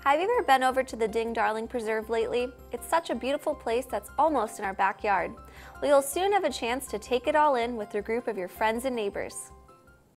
Have you ever been over to the Ding Darling Preserve lately? It's such a beautiful place that's almost in our backyard. Well, you'll soon have a chance to take it all in with a group of your friends and neighbors.